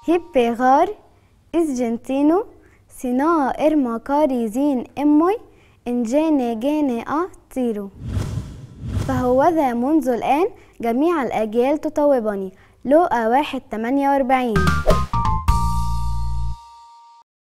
هيبيغار إسجنتينو سينا إرما كاري زين إموي إنجاني جاني تيرو. فهوذا منذ الآن جميع الأجيال تطوبني. لوقا 1:48.